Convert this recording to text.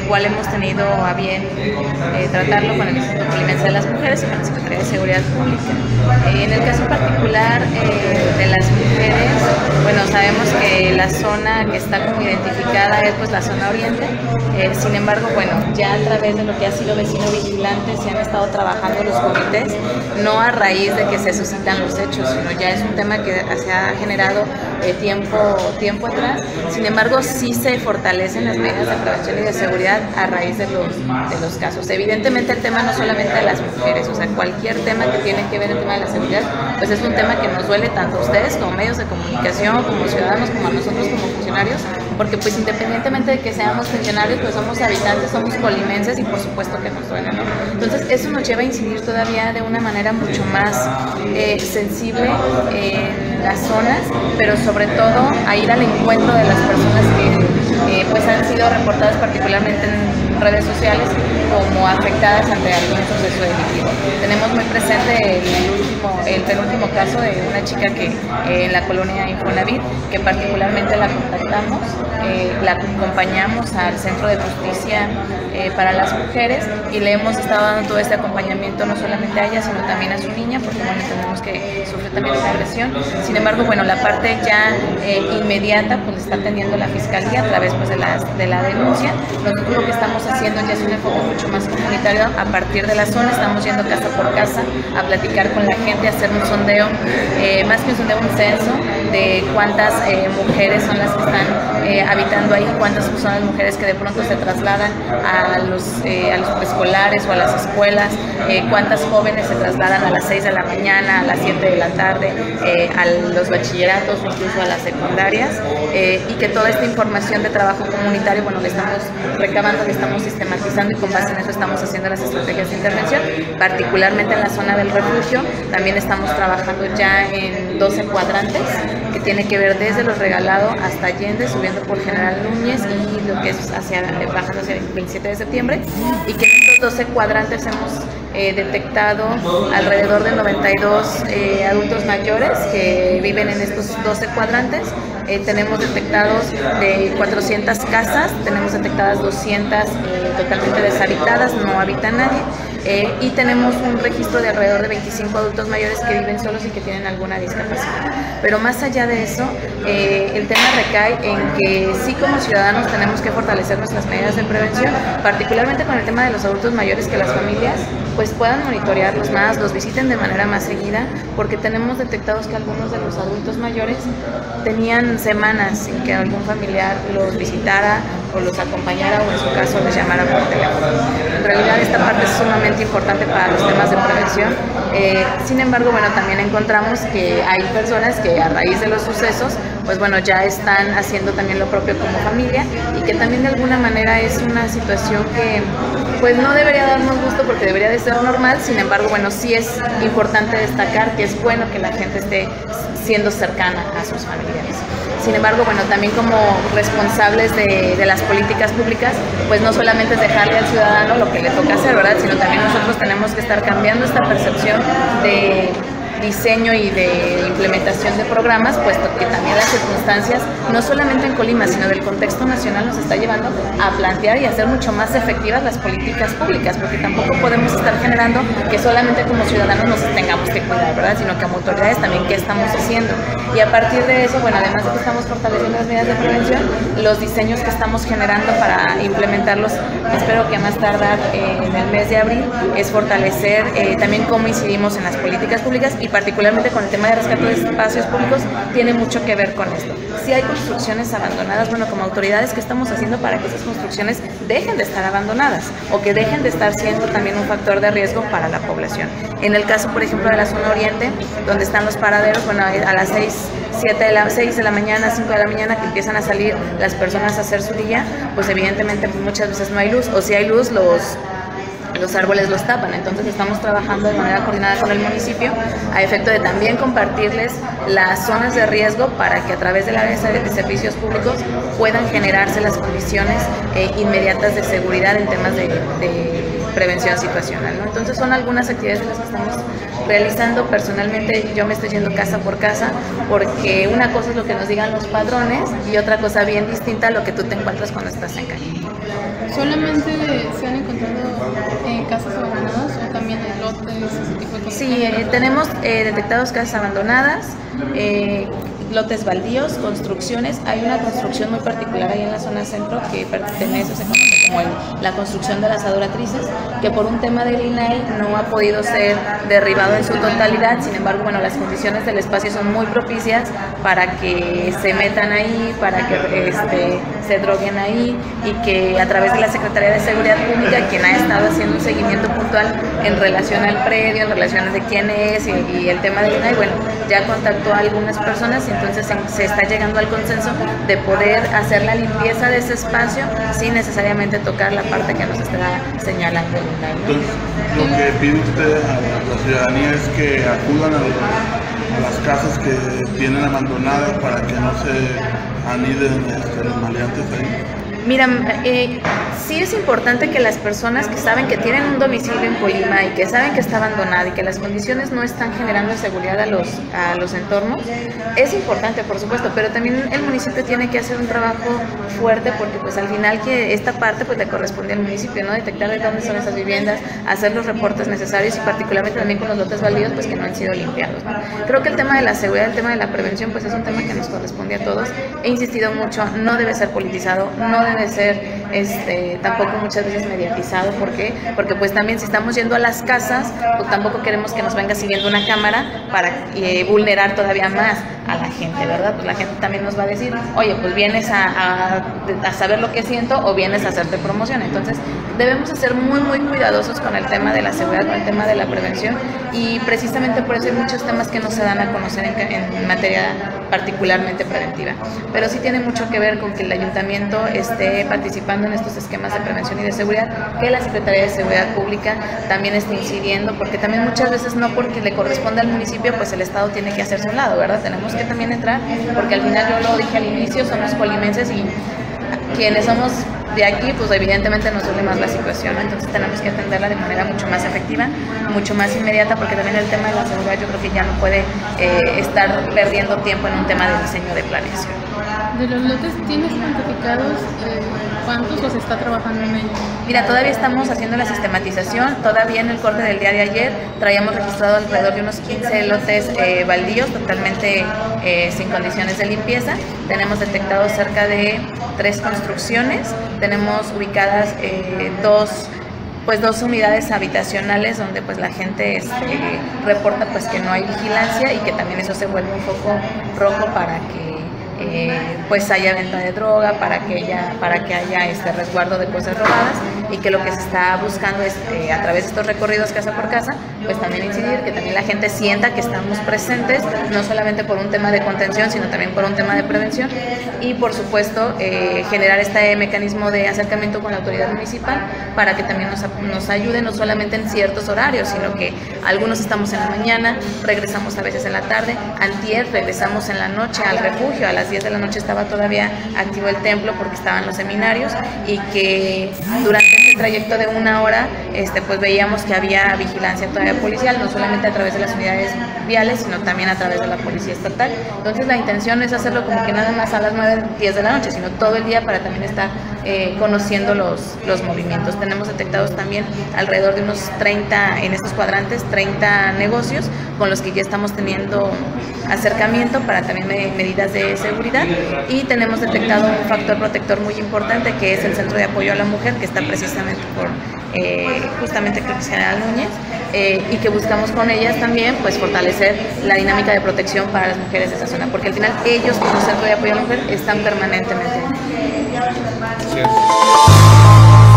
igual hemos tenido a bien tratarlo con el Instituto Colimense de las Mujeres y con la Secretaría de Seguridad Pública. En el caso particular de las mujeres, bueno, sabemos que la zona que está como identificada es pues la zona oriente. Sin embargo, bueno, ya a través de lo que ha sido vecino vigilante se han estado trabajando los comités, no a raíz de que se suscitan los hechos, sino ya es un tema que se ha generado tiempo atrás. Sin embargo, sí se fortalecen las medidas de prevención y de seguridad a raíz de los casos. Evidentemente el tema no solamente de las mujeres, o sea, cualquier tema que tiene que ver el tema de la seguridad, pues es un tema que nos duele tanto a ustedes como medios de comunicación, como ciudadanos, como a nosotros como funcionarios, porque pues independientemente de que seamos funcionarios, pues somos habitantes, somos colimenses y por supuesto que nos duele, ¿no? Entonces eso nos lleva a incidir todavía de una manera mucho más sensible en las zonas, pero sobre todo a ir al encuentro de las personas que pues han sido reportadas particularmente en redes sociales como afectadas ante algún suceso delictivo. Tenemos muy presente el penúltimo caso de una chica que en la colonia Infonavit, que particularmente la contactamos, la acompañamos al Centro de Justicia para las Mujeres y le hemos estado dando todo este acompañamiento no solamente a ella, sino también a su niña, porque bueno, entendemos que sufre también esa agresión. Sin embargo, bueno, la parte ya inmediata pues está atendiendo la Fiscalía a través pues, de la denuncia. Nosotros lo que estamos haciendo ya es un enfoque mucho más comunitario a partir de la zona, estamos yendo casa por casa a platicar con la gente, a hacer un sondeo, más que un sondeo, un censo de cuántas mujeres son las que están habitando ahí, cuántas son las mujeres que de pronto se trasladan a los preescolares o a las escuelas, cuántas jóvenes se trasladan a las 6 de la mañana, a las 7 de la tarde, a los bachilleratos o incluso a las secundarias, y que toda esta información de trabajo comunitario, bueno, le estamos recabando, le estamos sistematizando y con base en eso estamos haciendo las estrategias de intervención, particularmente en la zona del refugio. También estamos trabajando ya en 12 cuadrantes que tiene que ver desde Los Regalados hasta Allende, subiendo por General Núñez y lo que es bajando hacia el 27 de septiembre, y que en estos 12 cuadrantes hemos detectado alrededor de 92 adultos mayores que viven en estos 12 cuadrantes. Tenemos detectados de 400 casas, tenemos detectadas 200 totalmente deshabitadas, no habita nadie. Y tenemos un registro de alrededor de 25 adultos mayores que viven solos y que tienen alguna discapacidad. Pero más allá de eso, el tema recae en que sí, como ciudadanos tenemos que fortalecer nuestras medidas de prevención, particularmente con el tema de los adultos mayores, que las familias pues puedan monitorearlos más, los visiten de manera más seguida, porque tenemos detectados que algunos de los adultos mayores tenían semanas sin que algún familiar los visitara o los acompañara o en su caso les llamara por teléfono. En realidad esta parte es sumamente importante para los temas de prevención. Sin embargo, bueno, también encontramos que hay personas que a raíz de los sucesos, pues bueno, ya están haciendo también lo propio como familia y que también de alguna manera es una situación que pues no debería darnos gusto porque debería de ser normal. Sin embargo, bueno, sí es importante destacar que es bueno que la gente esté siendo cercana a sus familiares. Sin embargo, bueno, también como responsables de las políticas públicas, pues no solamente es dejarle al ciudadano lo que le toca hacer, ¿verdad? Sino también nosotros tenemos que estar cambiando esta percepción de diseño y de implementación de programas, puesto que también las circunstancias, no solamente en Colima, sino del contexto nacional, nos está llevando a plantear y hacer mucho más efectivas las políticas públicas, porque tampoco podemos estar generando que solamente como ciudadanos nos tengamos que cuidar, ¿verdad? Sino que como autoridades también qué estamos haciendo. Y a partir de eso, bueno, además de que estamos fortaleciendo las medidas de prevención, los diseños que estamos generando para implementarlos, espero que a más tardar en el mes de abril, es fortalecer también cómo incidimos en las políticas públicas y particularmente con el tema de rescate de espacios públicos, tiene mucho que ver con esto. Si hay construcciones abandonadas, bueno, como autoridades, ¿qué estamos haciendo para que esas construcciones dejen de estar abandonadas o que dejen de estar siendo también un factor de riesgo para la población? En el caso, por ejemplo, de la zona oriente, donde están los paraderos, bueno, a las 6 de la mañana, 5 de la mañana, que empiezan a salir las personas a hacer su día, pues evidentemente pues muchas veces no hay luz, o si hay luz, los árboles los tapan. Entonces estamos trabajando de manera coordinada con el municipio a efecto de también compartirles las zonas de riesgo para que a través de la área de servicios públicos puedan generarse las condiciones inmediatas de seguridad en temas de prevención situacional, ¿no? Entonces son algunas actividades las que estamos realizando. Personalmente yo me estoy yendo casa por casa, porque una cosa es lo que nos digan los padrones y otra cosa bien distinta a lo que tú te encuentras cuando estás en calle. ¿Solamente se han encontrado en casas abandonadas o también en lotes, ese tipo de cosas? Sí, tenemos detectados casas abandonadas, lotes baldíos, construcciones. Hay una construcción muy particular ahí en la zona centro que pertenece, se conoce como la construcción de las adoratrices, que por un tema del INAI no ha podido ser derribado en su totalidad. Sin embargo, bueno, las condiciones del espacio son muy propicias para que se metan ahí, para que se droguen ahí, y que a través de la Secretaría de Seguridad Pública, quien ha estado haciendo un seguimiento puntual en relación al predio, en relación de quién es y el tema del INAI, bueno, ya contactó a algunas personas y entonces se está llegando al consenso de poder hacer la limpieza de ese espacio sin necesariamente tocar la parte que nos está señalando el INAI, ¿no? Entonces, lo que pide usted a la ciudadanía es que acudan a las casas que tienen abandonadas para que no se aniden los maleantes ahí. Mira, sí es importante que las personas que saben que tienen un domicilio en Colima y que saben que está abandonado y que las condiciones no están generando seguridad a los entornos, es importante, por supuesto, pero también el municipio tiene que hacer un trabajo fuerte, porque pues al final que esta parte pues le corresponde al municipio, ¿no? Detectar de dónde son esas viviendas, hacer los reportes necesarios y particularmente también con los lotes baldíos pues que no han sido limpiados, ¿no? Creo que el tema de la seguridad, el tema de la prevención pues es un tema que nos corresponde a todos. He insistido mucho, no debe ser politizado, no debe ser tampoco muchas veces mediatizado. ¿Por qué? Porque pues también si estamos yendo a las casas, pues tampoco queremos que nos venga siguiendo una cámara para vulnerar todavía más a la gente, ¿verdad? Pues la gente también nos va a decir, oye, pues vienes a saber lo que siento o vienes a hacerte promoción. Entonces debemos ser muy cuidadosos con el tema de la seguridad, con el tema de la prevención, y precisamente por eso hay muchos temas que no se dan a conocer en materia particularmente preventiva. Pero sí tiene mucho que ver con que el ayuntamiento esté participando en estos esquemas de prevención y de seguridad, que la Secretaría de Seguridad Pública también esté incidiendo, porque también muchas veces no porque le corresponde al municipio, pues el Estado tiene que hacerse un lado, ¿verdad? Tenemos que también entrar, porque al final yo lo dije al inicio, somos colimenses y quienes somos de aquí, pues evidentemente nos duele más la situación, ¿no? Entonces tenemos que atenderla de manera mucho más efectiva, mucho más inmediata, porque también el tema de la seguridad yo creo que ya no puede estar perdiendo tiempo en un tema de diseño de planeación. ¿De los lotes tienes cuantificados cuántos los está trabajando en ellos? Mira, todavía estamos haciendo la sistematización. Todavía en el corte del día de ayer traíamos registrado alrededor de unos 15 lotes baldíos totalmente sin condiciones de limpieza. Tenemos detectados cerca de 3 construcciones. Tenemos ubicadas dos unidades habitacionales donde pues la gente reporta pues que no hay vigilancia, y que también eso se vuelve un foco rojo para que pues haya venta de droga, para que haya resguardo de cosas robadas, y que lo que se está buscando es a través de estos recorridos casa por casa pues también incidir, que también la gente sienta que estamos presentes, no solamente por un tema de contención sino también por un tema de prevención, y por supuesto generar este mecanismo de acercamiento con la autoridad municipal para que también nos ayude, no solamente en ciertos horarios, sino que algunos estamos en la mañana, regresamos a veces en la tarde. Antier regresamos en la noche al refugio, a las 10 de la noche estaba todavía activo el templo porque estaban los seminarios, y que durante este trayecto de 1 hora pues veíamos que había vigilancia todavía policial, no solamente a través de las unidades viales, sino también a través de la policía estatal. Entonces la intención es hacerlo como que nada más a las 9, 10 de la noche, sino todo el día, para también estar conociendo los movimientos. Tenemos detectados también alrededor de unos 30, en estos cuadrantes, 30 negocios con los que ya estamos teniendo acercamiento para también medidas de seguridad, y tenemos detectado un factor protector muy importante, que es el Centro de Apoyo a la Mujer, que está precisamente por justamente creo que es General Núñez, y que buscamos con ellas también pues fortalecer la dinámica de protección para las mujeres de esa zona, porque al final ellos como Centro de Apoyo a la Mujer están permanentemente. Sí.